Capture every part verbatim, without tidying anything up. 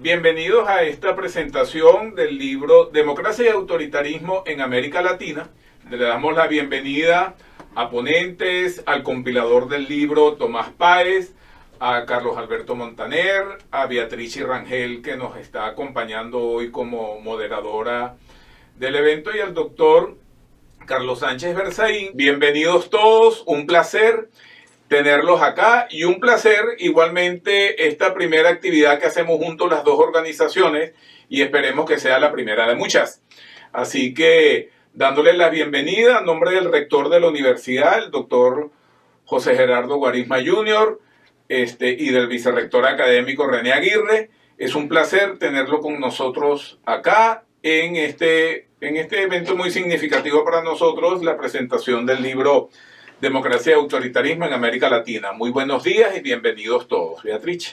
Bienvenidos a esta presentación del libro Democracia y Autoritarismo en América Latina. Le damos la bienvenida a ponentes, al compilador del libro Tomás Páez, a Carlos Alberto Montaner, a Beatriz Rangel, que nos está acompañando hoy como moderadora del evento, y al doctor Carlos Sánchez Berzaín. Bienvenidos todos, un placer tenerlos acá y un placer igualmente esta primera actividad que hacemos juntos las dos organizaciones, y esperemos que sea la primera de muchas. Así que dándole la bienvenida a nombre del rector de la universidad, el doctor José Gerardo Guarisma junior, este, y del vicerrector académico René Aguirre. Es un placer tenerlo con nosotros acá en este, en este evento muy significativo para nosotros, la presentación del libro Democracia y Autoritarismo en América Latina. Muy buenos días y bienvenidos todos. Beatriz.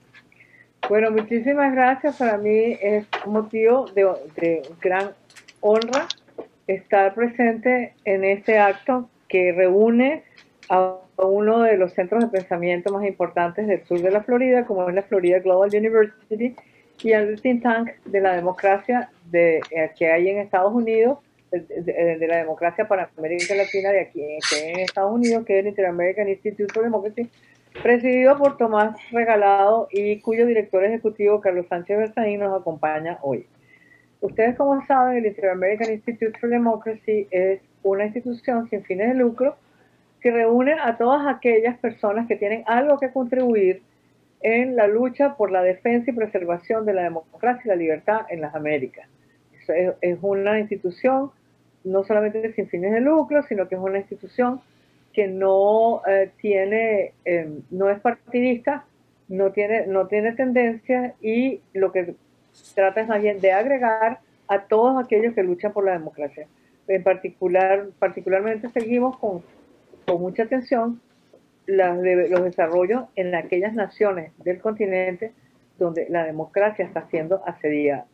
Bueno, muchísimas gracias. Para mí es un motivo de, de gran honra estar presente en este acto que reúne a uno de los centros de pensamiento más importantes del sur de la Florida, como es la Florida Global University, y al think tank de la democracia de, que hay en Estados Unidos, de, de, de la democracia para América Latina de aquí en Estados Unidos, que es el Inter-American Institute for Democracy, presidido por Tomás Regalado y cuyo director ejecutivo, Carlos Sánchez Berzaín, nos acompaña hoy. Ustedes, como saben, el Inter-American Institute for Democracy es una institución sin fines de lucro que reúne a todas aquellas personas que tienen algo que contribuir en la lucha por la defensa y preservación de la democracia y la libertad en las Américas. Es, es una institución no solamente sin fines de lucro, sino que es una institución que no eh, tiene, eh, no es partidista, no tiene, no tiene tendencia, y lo que trata es más bien de agregar a todos aquellos que luchan por la democracia. En particular, particularmente seguimos con, con mucha atención las de, los desarrollos en aquellas naciones del continente donde la democracia está siendo asediada.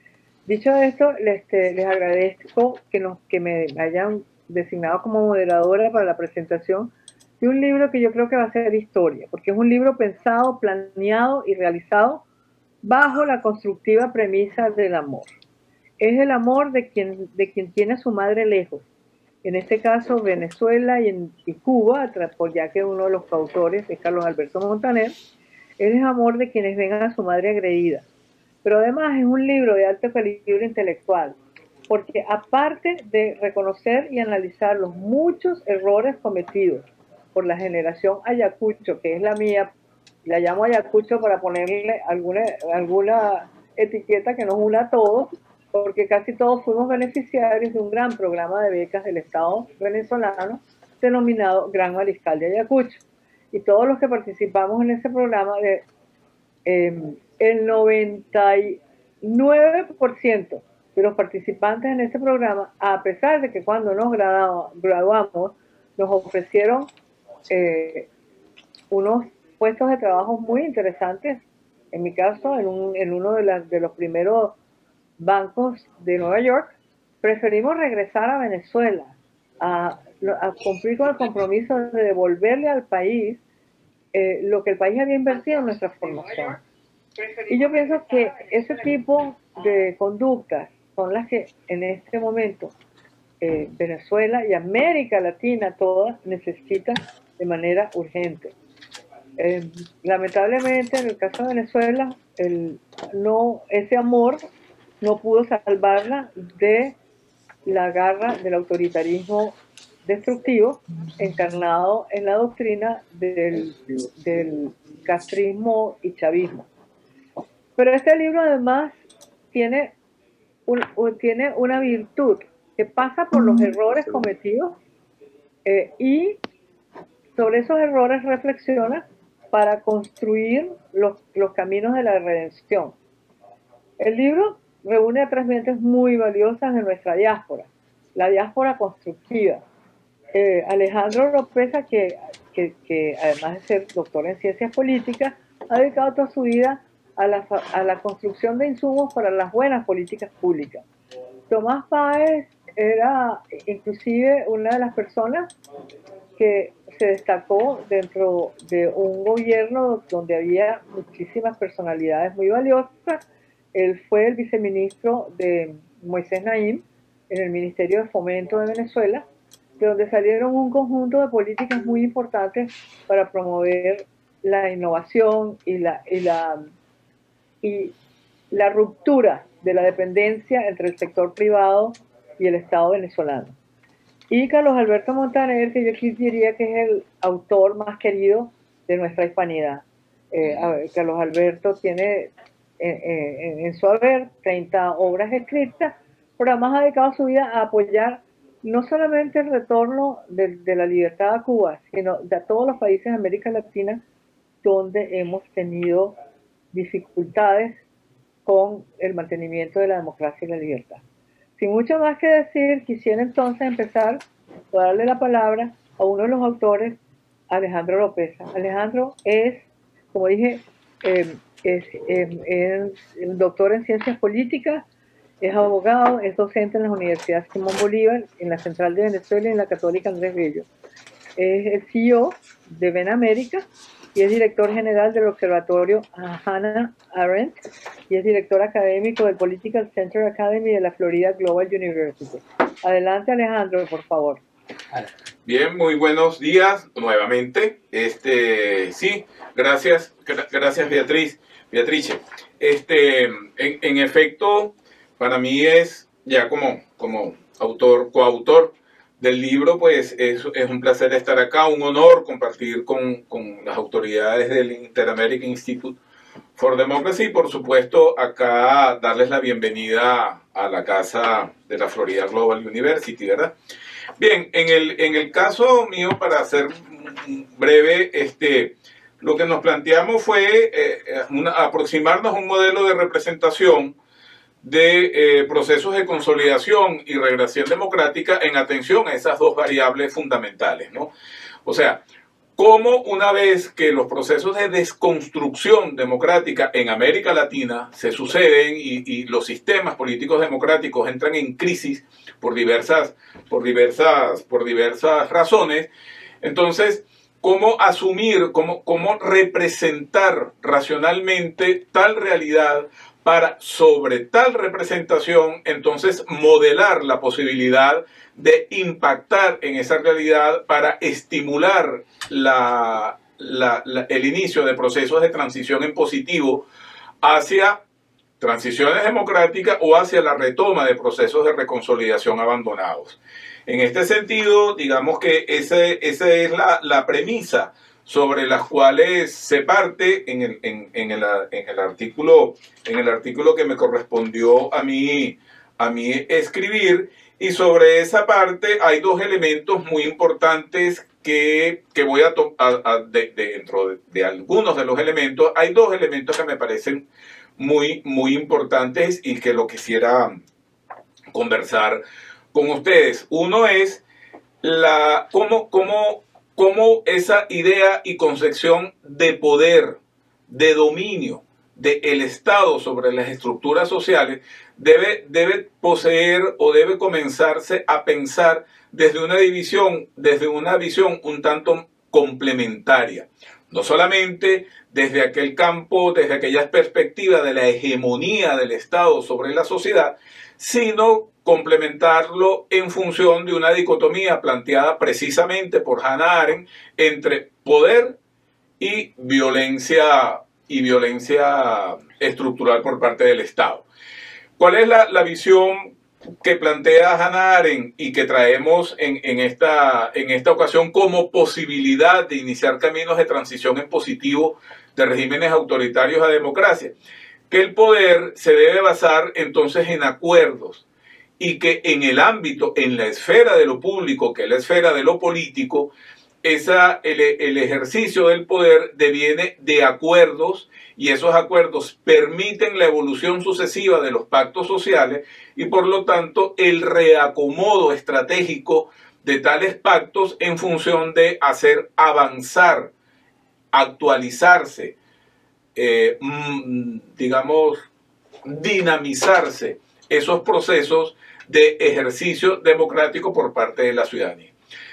Dicho esto, les, les agradezco que, nos, que me hayan designado como moderadora para la presentación de un libro que yo creo que va a ser historia, porque es un libro pensado, planeado y realizado bajo la constructiva premisa del amor. Es el amor de quien, de quien tiene a su madre lejos, en este caso Venezuela y, en, y Cuba, ya que uno de los autores es Carlos Alberto Montaner. Es el amor de quienes ven a su madre agredida. Pero además es un libro de alto calibre intelectual, porque aparte de reconocer y analizar los muchos errores cometidos por la generación Ayacucho, que es la mía, la llamo Ayacucho para ponerle alguna, alguna etiqueta que nos una a todos, porque casi todos fuimos beneficiarios de un gran programa de becas del Estado venezolano denominado Gran Mariscal de Ayacucho. Y todos los que participamos en ese programa, de, eh, el noventa y nueve por ciento de los participantes en ese programa, a pesar de que cuando nos graduamos nos ofrecieron eh, unos puestos de trabajo muy interesantes, en mi caso en, un, en uno de, las, de los primeros bancos de Nueva York, preferimos regresar a Venezuela a, a cumplir con el compromiso de devolverle al país eh, lo que el país había invertido en nuestra formación. Y yo pienso que ese tipo de conductas son las que en este momento eh, Venezuela y América Latina todas necesitan de manera urgente. Eh, lamentablemente, en el caso de Venezuela, el, no, ese amor no pudo salvarla de la garra del autoritarismo destructivo encarnado en la doctrina del, del castrismo y chavismo. Pero este libro además tiene, un, un, tiene una virtud que pasa por los errores cometidos eh, y sobre esos errores reflexiona para construir los, los caminos de la redención. El libro reúne a tres mentes muy valiosas de nuestra diáspora, la diáspora constructiva. Eh, Alejandro López, que, que, que además de ser doctor en ciencias políticas, ha dedicado toda su vida a la, a la construcción de insumos para las buenas políticas públicas. Tomás Páez era inclusive una de las personas que se destacó dentro de un gobierno donde había muchísimas personalidades muy valiosas. Él fue el viceministro de Moisés Naim en el Ministerio de Fomento de Venezuela, de donde salieron un conjunto de políticas muy importantes para promover la innovación y la, y la, y la ruptura de la dependencia entre el sector privado y el Estado venezolano. Y Carlos Alberto Montaner, que yo aquí diría que es el autor más querido de nuestra hispanidad. Eh, ver, Carlos Alberto tiene en, en, en su haber treinta obras escritas, pero además ha dedicado su vida a apoyar no solamente el retorno de, de la libertad a Cuba, sino de a todos los países de América Latina donde hemos tenido dificultades con el mantenimiento de la democracia y la libertad. Sin mucho más que decir, quisiera entonces empezar a darle la palabra a uno de los autores, Alejandro López. Alejandro es, como dije, eh, es, eh, es doctor en ciencias políticas, es abogado, es docente en la Universidad Simón Bolívar, en la Central de Venezuela y en la Católica Andrés Bello. Es el C E O de Ven América y es director general del Observatorio Hannah Arendt y es director académico del Political Center Academy de la Florida Global University. Adelante, Alejandro, por favor. Bien, muy buenos días nuevamente. Este, sí, gracias, gracias Beatriz, Beatrice. Este, en, en efecto, para mí es, ya como, como autor, coautor del libro, pues es, es un placer estar acá, un honor compartir con, con las autoridades del Inter-American Institute for Democracy y por supuesto acá darles la bienvenida a la casa de la Florida Global University, ¿verdad? Bien, en el, en el caso mío, para hacer breve, este, lo que nos planteamos fue eh, una, aproximarnos a un modelo de representación de eh, procesos de consolidación y regresión democrática en atención a esas dos variables fundamentales, ¿no? O sea, cómo una vez que los procesos de desconstrucción democrática en América Latina se suceden y, y los sistemas políticos democráticos entran en crisis por diversas, por diversas, por diversas razones, entonces, cómo asumir, cómo, cómo representar racionalmente tal realidad para, sobre tal representación, entonces modelar la posibilidad de impactar en esa realidad para estimular la, la, la, el inicio de procesos de transición en positivo hacia transiciones democráticas o hacia la retoma de procesos de reconsolidación abandonados. En este sentido, digamos que ese, esa es la, la premisa sobre las cuales se parte en el, en, en, el, en, el artículo, en el artículo que me correspondió a mí, a mí escribir, y sobre esa parte hay dos elementos muy importantes que, que voy a tocar de, de, dentro de, de algunos de los elementos, hay dos elementos que me parecen muy, muy importantes y que lo quisiera conversar con ustedes. Uno es la, cómo, cómo cómo esa idea y concepción de poder, de dominio del Estado sobre las estructuras sociales debe, debe poseer o debe comenzarse a pensar desde una división, desde una visión un tanto complementaria. No solamente desde aquel campo, desde aquella perspectiva de la hegemonía del Estado sobre la sociedad, sino complementarlo en función de una dicotomía planteada precisamente por Hannah Arendt entre poder y violencia, y violencia estructural por parte del Estado. ¿Cuál es la, la visión que plantea Hannah Arendt y que traemos en, en, esta, en esta ocasión como posibilidad de iniciar caminos de transición en positivo de regímenes autoritarios a democracia? Que el poder se debe basar entonces en acuerdos y que en el ámbito, en la esfera de lo público, que es la esfera de lo político, esa, el, el ejercicio del poder deviene de acuerdos y esos acuerdos permiten la evolución sucesiva de los pactos sociales y por lo tanto el reacomodo estratégico de tales pactos en función de hacer avanzar, actualizarse, eh, digamos, dinamizarse esos procesos de ejercicio democrático por parte de la ciudadanía.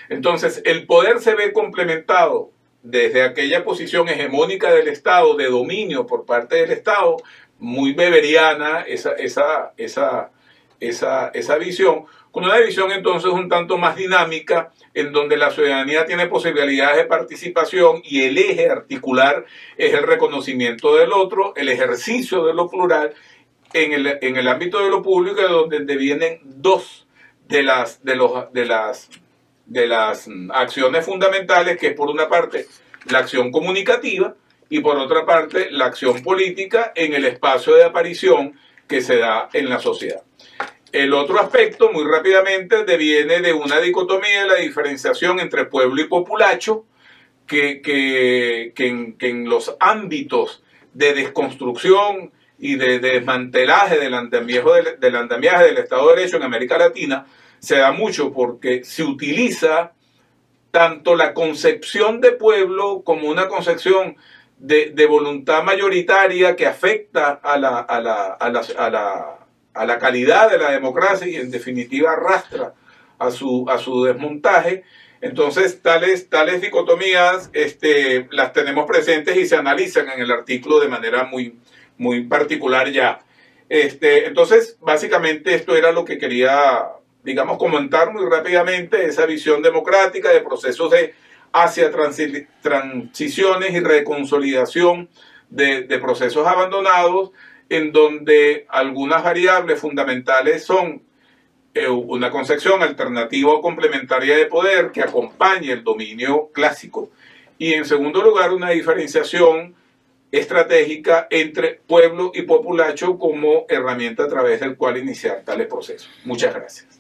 Entonces, el poder se ve complementado desde aquella posición hegemónica del Estado, de dominio por parte del Estado, muy beberiana esa, esa, esa, esa, esa visión, con una visión entonces un tanto más dinámica, en donde la ciudadanía tiene posibilidades de participación y el eje articular es el reconocimiento del otro, el ejercicio de lo plural en el, en el ámbito de lo público, donde devienen dos de las, de los, de las, de las acciones fundamentales, que es por una parte la acción comunicativa y por otra parte la acción política en el espacio de aparición que se da en la sociedad. El otro aspecto, muy rápidamente, deviene de una dicotomía de la diferenciación entre pueblo y populacho, que, que, que, en, que en los ámbitos de desconstrucción y de, de desmantelaje del andamiaje del, del andamiaje del Estado de Derecho en América Latina se da mucho porque se utiliza tanto la concepción de pueblo como una concepción de, de voluntad mayoritaria que afecta a la, a la, a la, a la a la calidad de la democracia y en definitiva arrastra a su, a su desmontaje. Entonces tales, tales dicotomías este, las tenemos presentes y se analizan en el artículo de manera muy, muy particular ya. Este, entonces básicamente esto era lo que quería, digamos, comentar muy rápidamente, esa visión democrática de procesos de hacia transi transiciones y reconsolidación de, de procesos abandonados, en donde algunas variables fundamentales son eh, una concepción alternativa o complementaria de poder que acompañe el dominio clásico y en segundo lugar una diferenciación estratégica entre pueblo y populacho como herramienta a través del cual iniciar tales procesos. Muchas gracias.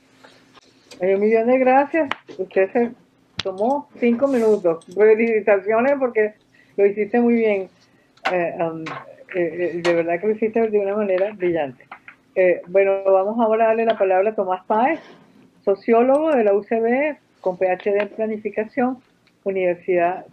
Un millón de gracias. Usted se tomó cinco minutos. Felicitaciones porque lo hiciste muy bien. Eh, um, Eh, de verdad que lo hiciste de una manera brillante. Eh, bueno, vamos ahora a darle la palabra a Tomás Páez, sociólogo de la U C B con P H D en Planificación, Universidad,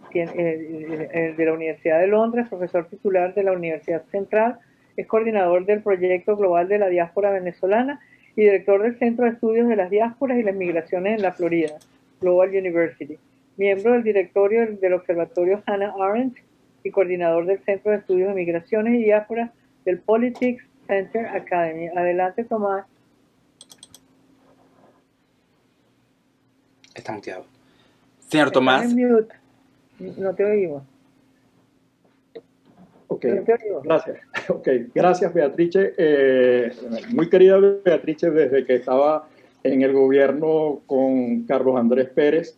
eh, de la Universidad de Londres, profesor titular de la Universidad Central, es coordinador del Proyecto Global de la Diáspora Venezolana y director del Centro de Estudios de las Diásporas y las Migraciones en la Florida, Global University, miembro del directorio del Observatorio Hannah Arendt y coordinador del Centro de Estudios de Migraciones y Diásporas del Politics Center Academy. Adelante, Tomás. Está muteado. Señor Tomás. En mute. No te oímos. Ok, no te oímos. Gracias. Okay. Gracias, Beatrice. Eh, muy querida Beatrice, desde que estaba en el gobierno con Carlos Andrés Pérez.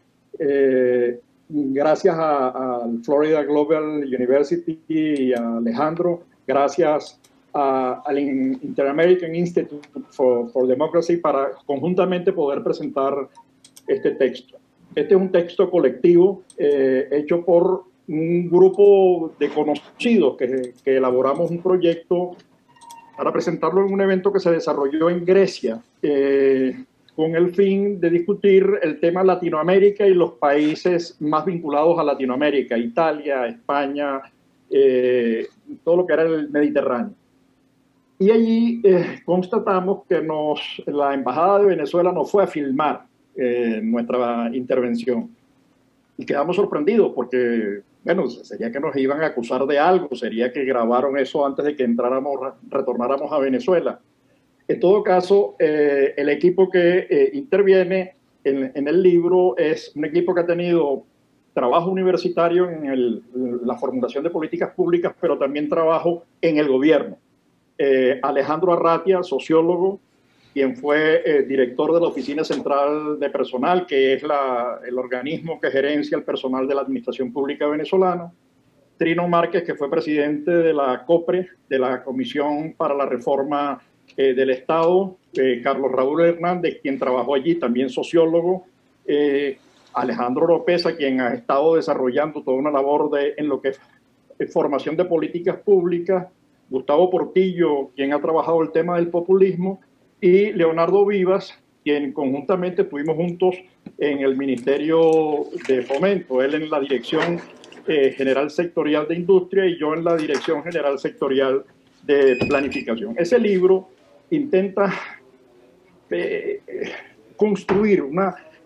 Eh, Gracias al Florida Global University y a Alejandro, gracias a, al Inter-American Institute for, for Democracy para conjuntamente poder presentar este texto. Este es un texto colectivo eh, hecho por un grupo de conocidos que, que elaboramos un proyecto para presentarlo en un evento que se desarrolló en Grecia, eh, con el fin de discutir el tema Latinoamérica y los países más vinculados a Latinoamérica, Italia, España, eh, todo lo que era el Mediterráneo. Y allí eh, constatamos que nos, la Embajada de Venezuela nos fue a filmar eh, nuestra intervención. Y quedamos sorprendidos porque, bueno, sería que nos iban a acusar de algo, sería que grabaron eso antes de que entráramos, retornáramos a Venezuela. En todo caso, eh, el equipo que eh, interviene en, en el libro es un equipo que ha tenido trabajo universitario en el, la formulación de políticas públicas, pero también trabajo en el gobierno. Eh, Alejandro Arratia, sociólogo, quien fue eh, director de la Oficina Central de Personal, que es la, el organismo que gerencia el personal de la Administración Pública venezolana. Trino Márquez, que fue presidente de la COPRE, de la Comisión para la Reforma Eh, del Estado, eh, Carlos Raúl Hernández, quien trabajó allí, también sociólogo, eh, Alejandro López, a quien ha estado desarrollando toda una labor de, en lo que es eh, formación de políticas públicas, Gustavo Portillo, quien ha trabajado el tema del populismo, y Leonardo Vivas, quien conjuntamente estuvimos juntos en el Ministerio de Fomento, él en la Dirección eh, General Sectorial de Industria y yo en la Dirección General Sectorial de Planificación. Ese libro intenta eh, construir una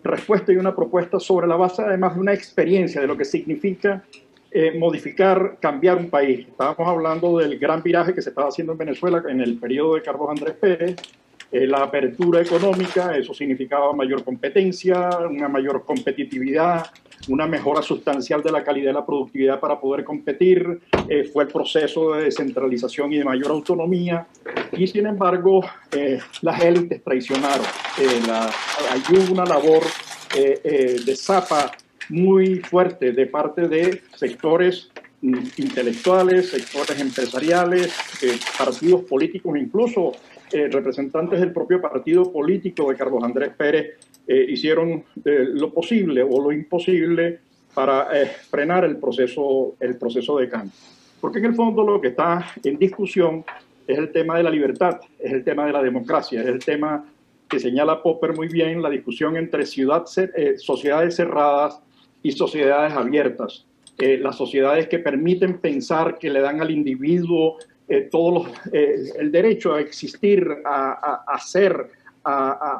respuesta y una propuesta sobre la base además de una experiencia de lo que significa eh, modificar, cambiar un país. Estábamos hablando del gran viraje que se estaba haciendo en Venezuela en el periodo de Carlos Andrés Pérez, eh, la apertura económica, eso significaba mayor competencia, una mayor competitividad, una mejora sustancial de la calidad de la productividad para poder competir, eh, fue el proceso de descentralización y de mayor autonomía, y sin embargo eh, las élites traicionaron. Eh, la, hay una labor eh, eh, de zapa muy fuerte de parte de sectores mm, intelectuales, sectores empresariales, eh, partidos políticos, incluso eh, representantes del propio partido político de Carlos Andrés Pérez, Eh, hicieron eh, lo posible o lo imposible para eh, frenar el proceso, el proceso de cambio. Porque en el fondo lo que está en discusión es el tema de la libertad, es el tema de la democracia, es el tema que señala Popper muy bien, la discusión entre ciudad, eh, sociedades cerradas y sociedades abiertas. Eh, las sociedades que permiten pensar, que le dan al individuo eh, todos los, eh, el derecho a existir, a, a, a ser, a, a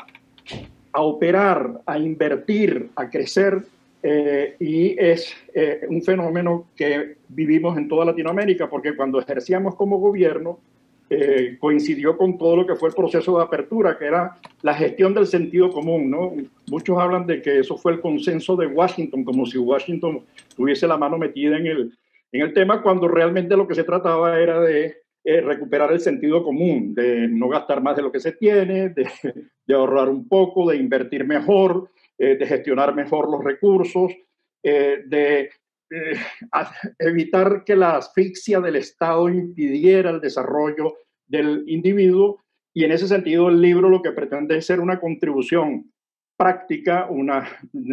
a operar, a invertir, a crecer, eh, y es eh, un fenómeno que vivimos en toda Latinoamérica, porque cuando ejercíamos como gobierno eh, coincidió con todo lo que fue el proceso de apertura, que era la gestión del sentido común, ¿no? Muchos hablan de que eso fue el consenso de Washington, como si Washington tuviese la mano metida en el, en el tema, cuando realmente lo que se trataba era de Eh, recuperar el sentido común, de no gastar más de lo que se tiene, de, de ahorrar un poco, de invertir mejor, eh, de gestionar mejor los recursos, eh, de eh, evitar que la asfixia del Estado impidiera el desarrollo del individuo. Y en ese sentido el libro lo que pretende es ser una contribución práctica, una,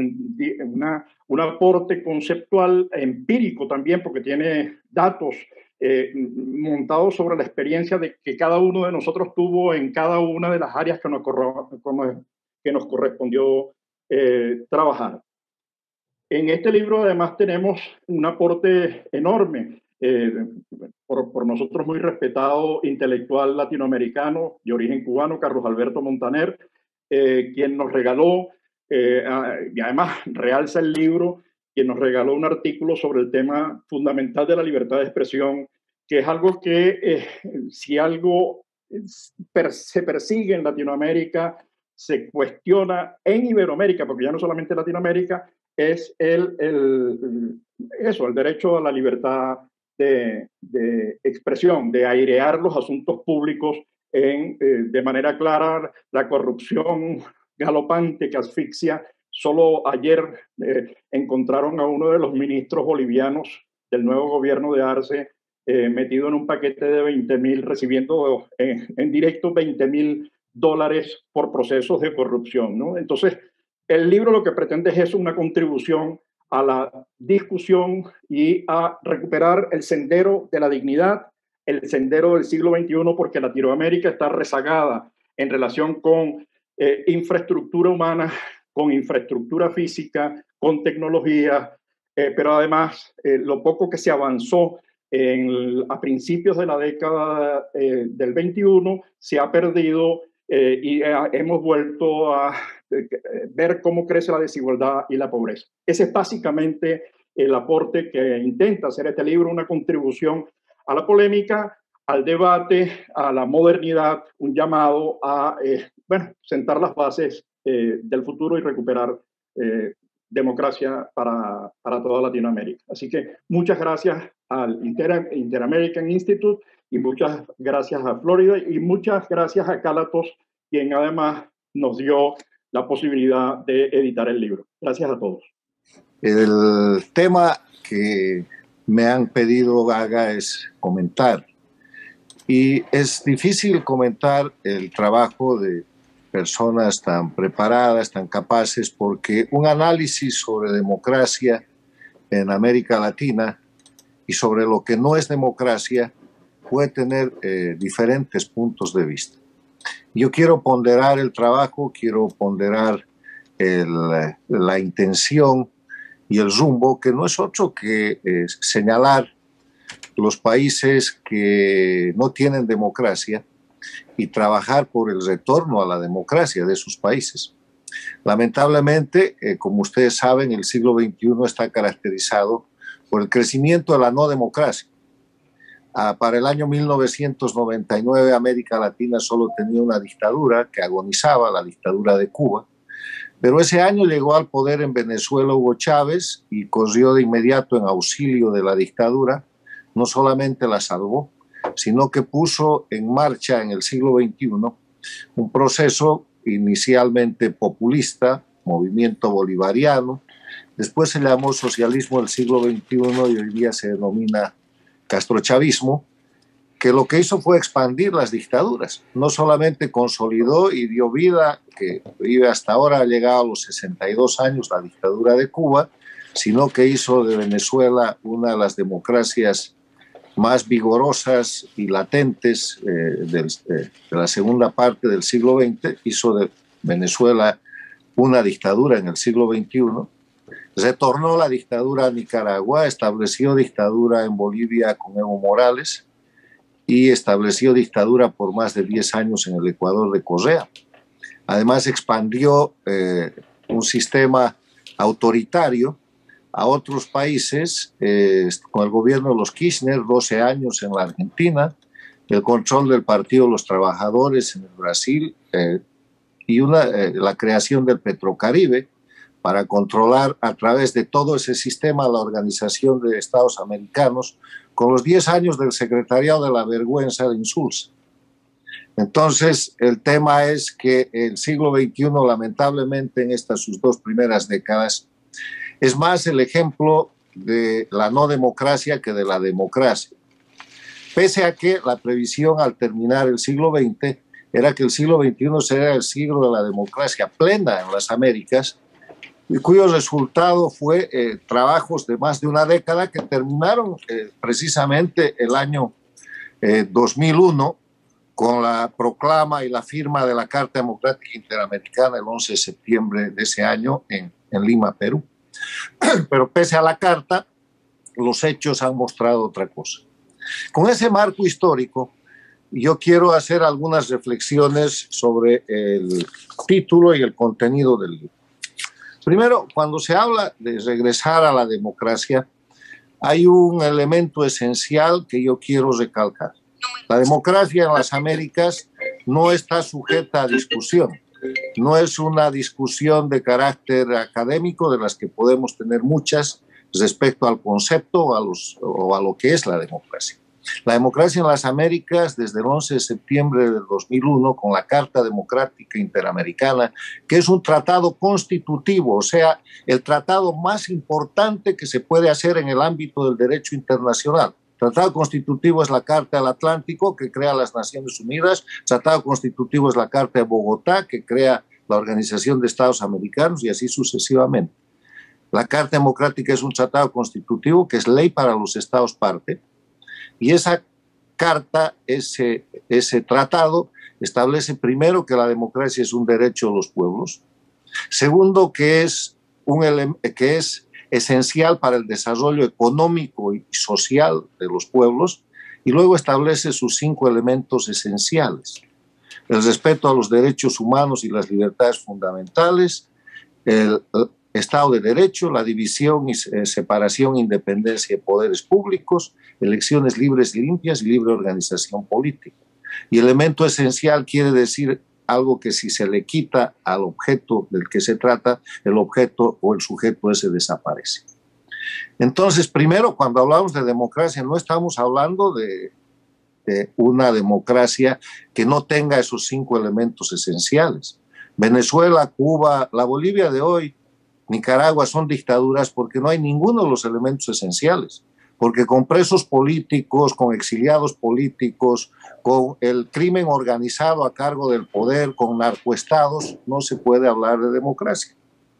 una, un aporte conceptual, empírico también, porque tiene datos Eh, montado sobre la experiencia de que cada uno de nosotros tuvo en cada una de las áreas que nos, que nos correspondió eh, trabajar. En este libro además tenemos un aporte enorme eh, por, por nosotros muy respetado intelectual latinoamericano de origen cubano, Carlos Alberto Montaner, eh, quien nos regaló, eh, y además realza el libro, quien nos regaló un artículo sobre el tema fundamental de la libertad de expresión, que es algo que eh, si algo per, se persigue en Latinoamérica, se cuestiona en Iberoamérica, porque ya no solamente Latinoamérica, es el, el, eso, el derecho a la libertad de, de expresión, de airear los asuntos públicos en, eh, de manera clara, la corrupción galopante que asfixia. Solo ayer eh, encontraron a uno de los ministros bolivianos del nuevo gobierno de Arce eh, metido en un paquete de veinte mil, recibiendo en, en directo veinte mil dólares por procesos de corrupción, ¿no? Entonces, el libro lo que pretende es una contribución a la discusión y a recuperar el sendero de la dignidad, el sendero del siglo veintiuno, porque Latinoamérica está rezagada en relación con eh, infraestructura humana, con infraestructura física, con tecnología, eh, pero además eh, lo poco que se avanzó en, a principios de la década eh, del veintiuno se ha perdido eh, y eh, hemos vuelto a eh, ver cómo crece la desigualdad y la pobreza. Ese es básicamente el aporte que intenta hacer este libro, una contribución a la polémica, al debate, a la modernidad, un llamado a eh, bueno, sentar las bases Eh, del futuro y recuperar eh, democracia para, para toda Latinoamérica. Así que muchas gracias al Inter Inter-American Institute y muchas gracias a Florida y muchas gracias a Calatos, quien además nos dio la posibilidad de editar el libro. Gracias a todos. El tema que me han pedido haga es comentar. Y es difícil comentar el trabajo de personas tan preparadas, tan capaces, porque un análisis sobre democracia en América Latina y sobre lo que no es democracia puede tener eh, diferentes puntos de vista. Yo quiero ponderar el trabajo, quiero ponderar el, la intención y el rumbo, que no es otro que eh, señalar los países que no tienen democracia y trabajar por el retorno a la democracia de esos países. Lamentablemente, eh, como ustedes saben, el siglo veintiuno está caracterizado por el crecimiento de la no democracia. Ah, para el año mil novecientos noventa y nueve, América Latina solo tenía una dictadura que agonizaba, la dictadura de Cuba. Pero ese año llegó al poder en Venezuela Hugo Chávez y corrió de inmediato en auxilio de la dictadura. No solamente la salvó, sino que puso en marcha en el siglo veintiuno un proceso inicialmente populista, movimiento bolivariano, después se llamó socialismo del siglo veintiuno y hoy día se denomina castrochavismo, que lo que hizo fue expandir las dictaduras. No solamente consolidó y dio vida, que vive hasta ahora, ha llegado a los sesenta y dos años, la dictadura de Cuba, sino que hizo de Venezuela una de las democracias más vigorosas y latentes eh, del, eh, de la segunda parte del siglo veinte, hizo de Venezuela una dictadura en el siglo veintiuno, retornó la dictadura a Nicaragua, estableció dictadura en Bolivia con Evo Morales y estableció dictadura por más de diez años en el Ecuador de Correa. Además expandió eh, un sistema autoritario a otros países, eh, con el gobierno de los Kirchner, doce años en la Argentina, el control del Partido de los Trabajadores en el Brasil eh, y una, eh, la creación del Petrocaribe para controlar a través de todo ese sistema la Organización de Estados Americanos, con los diez años del Secretariado de la Vergüenza de Insulza. Entonces, el tema es que el siglo veintiuno, lamentablemente, en estas sus dos primeras décadas, es más el ejemplo de la no democracia que de la democracia. Pese a que la previsión al terminar el siglo veinte era que el siglo veintiuno sería el siglo de la democracia plena en las Américas, y cuyo resultado fue eh, trabajos de más de una década que terminaron eh, precisamente el año eh, dos mil uno con la proclama y la firma de la Carta Democrática Interamericana el once de septiembre de ese año en, en Lima, Perú. Pero pese a la carta, los hechos han mostrado otra cosa. Con ese marco histórico, yo quiero hacer algunas reflexiones sobre el título y el contenido del libro. Primero, cuando se habla de regresar a la democracia, hay un elemento esencial que yo quiero recalcar. La democracia en las Américas no está sujeta a discusión. No es una discusión de carácter académico, de las que podemos tener muchas respecto al concepto o a, los, o a lo que es la democracia. La democracia en las Américas, desde el once de septiembre del dos mil uno, con la Carta Democrática Interamericana, que es un tratado constitutivo, o sea, el tratado más importante que se puede hacer en el ámbito del derecho internacional. El tratado constitutivo es la Carta del Atlántico, que crea las Naciones Unidas. El tratado constitutivo es la Carta de Bogotá, que crea la Organización de Estados Americanos, y así sucesivamente. La Carta Democrática es un tratado constitutivo que es ley para los Estados parte, y esa carta, ese, ese tratado, establece primero que la democracia es un derecho de los pueblos, segundo que es, un que es esencial para el desarrollo económico y social de los pueblos, y luego establece sus cinco elementos esenciales: el respeto a los derechos humanos y las libertades fundamentales, el Estado de Derecho, la división y separación e independencia de poderes públicos, elecciones libres y limpias y libre organización política. Y elemento esencial quiere decir algo que si se le quita al objeto del que se trata, el objeto o el sujeto ese desaparece. Entonces, primero, cuando hablamos de democracia, no estamos hablando de, de una democracia que no tenga esos cinco elementos esenciales. Venezuela, Cuba, la Bolivia de hoy, Nicaragua son dictaduras porque no hay ninguno de los elementos esenciales, porque con presos políticos, con exiliados políticos, con el crimen organizado a cargo del poder, con narcoestados, no se puede hablar de democracia.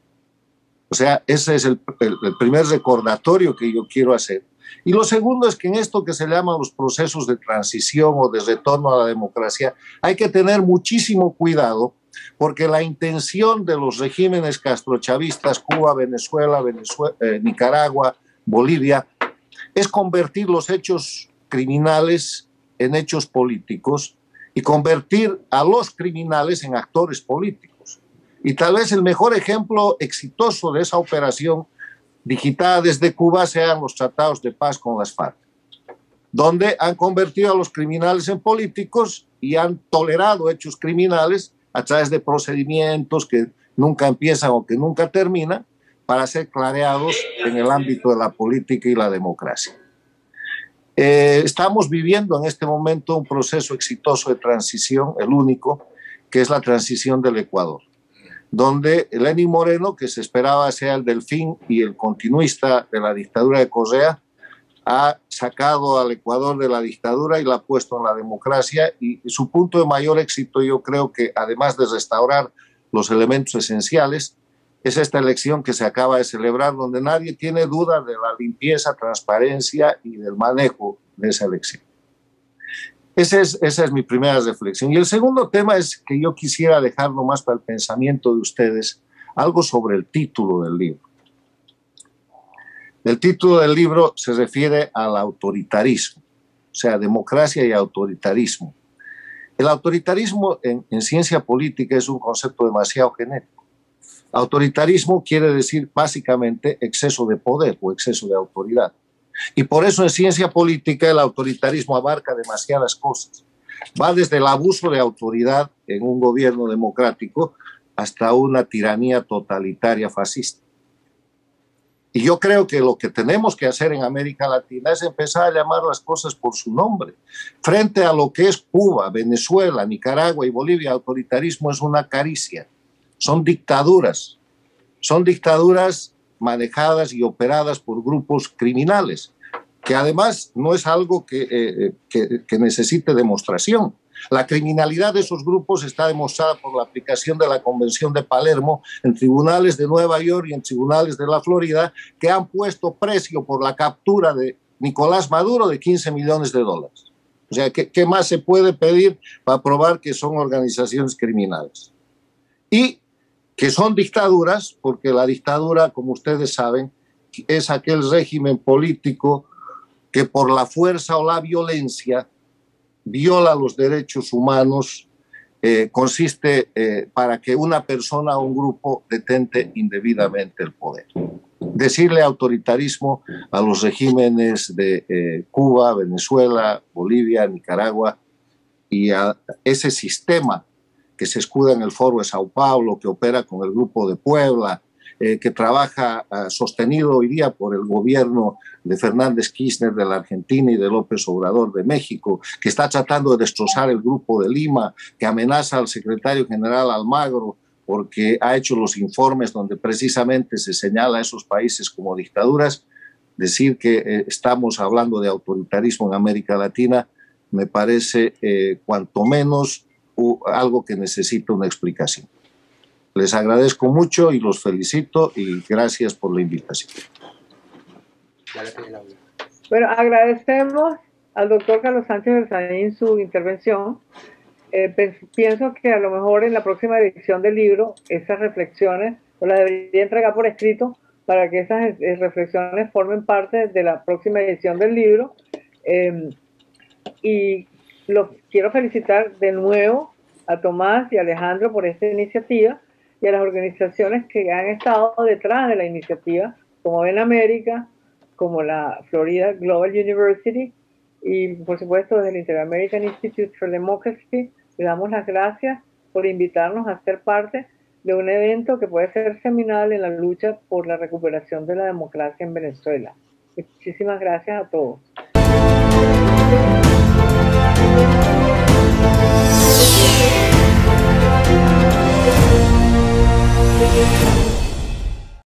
O sea, ese es el, el, el primer recordatorio que yo quiero hacer. Y lo segundo es que en esto que se llaman los procesos de transición o de retorno a la democracia, hay que tener muchísimo cuidado, porque la intención de los regímenes castrochavistas, Cuba, Venezuela, Venezuela eh, Nicaragua, Bolivia, es convertir los hechos criminales en hechos políticos y convertir a los criminales en actores políticos. Y tal vez el mejor ejemplo exitoso de esa operación digitada desde Cuba sean los tratados de paz con las FARC, donde han convertido a los criminales en políticos y han tolerado hechos criminales a través de procedimientos que nunca empiezan o que nunca terminan para ser clareados en el ámbito de la política y la democracia. Eh, estamos viviendo en este momento un proceso exitoso de transición, el único, que es la transición del Ecuador, donde Lenín Moreno, que se esperaba sea el delfín y el continuista de la dictadura de Correa, ha sacado al Ecuador de la dictadura y la ha puesto en la democracia, y su punto de mayor éxito, yo creo que además de restaurar los elementos esenciales, es esta elección que se acaba de celebrar, donde nadie tiene duda de la limpieza, transparencia y del manejo de esa elección. Esa es, esa es mi primera reflexión. Y el segundo tema es que yo quisiera dejar nomás para el pensamiento de ustedes algo sobre el título del libro. El título del libro se refiere al autoritarismo, o sea, democracia y autoritarismo. El autoritarismo en, en ciencia política es un concepto demasiado genérico. Autoritarismo quiere decir básicamente exceso de poder o exceso de autoridad. Y por eso en ciencia política el autoritarismo abarca demasiadas cosas. Va desde el abuso de autoridad en un gobierno democrático hasta una tiranía totalitaria fascista. Y yo creo que lo que tenemos que hacer en América Latina es empezar a llamar las cosas por su nombre. Frente a lo que es Cuba, Venezuela, Nicaragua y Bolivia, autoritarismo es una caricia. Son dictaduras, son dictaduras manejadas y operadas por grupos criminales, que además no es algo que, eh, que, que necesite demostración. La criminalidad de esos grupos está demostrada por la aplicación de la Convención de Palermo en tribunales de Nueva York y en tribunales de la Florida, que han puesto precio por la captura de Nicolás Maduro de quince millones de dólares. O sea, ¿qué, qué más se puede pedir para probar que son organizaciones criminales? Y que son dictaduras, porque la dictadura, como ustedes saben, es aquel régimen político que por la fuerza o la violencia viola los derechos humanos, eh, consiste eh, para que una persona o un grupo detente indebidamente el poder. Decirle autoritarismo a los regímenes de eh, Cuba, Venezuela, Bolivia, Nicaragua y a ese sistema que se escuda en el Foro de Sao Paulo, que opera con el Grupo de Puebla, eh, que trabaja uh, sostenido hoy día por el gobierno de Fernández Kirchner de la Argentina y de López Obrador de México, que está tratando de destrozar el Grupo de Lima, que amenaza al secretario general Almagro porque ha hecho los informes donde precisamente se señala a esos países como dictaduras. Decir que eh, estamos hablando de autoritarismo en América Latina me parece eh, cuanto menos algo que necesita una explicación. Les agradezco mucho y los felicito y gracias por la invitación. Bueno, agradecemos al doctor Carlos Sánchez Berzaín su intervención. Eh, pienso que a lo mejor en la próxima edición del libro esas reflexiones os las debería entregar por escrito para que esas eh, reflexiones formen parte de la próxima edición del libro. Eh, y los quiero felicitar de nuevo a Tomás y a Alejandro por esta iniciativa y a las organizaciones que han estado detrás de la iniciativa, como Ben América, como la Florida Global University y por supuesto desde el Inter-American Institute for Democracy. Le damos las gracias por invitarnos a ser parte de un evento que puede ser seminal en la lucha por la recuperación de la democracia en Venezuela. Muchísimas gracias a todos.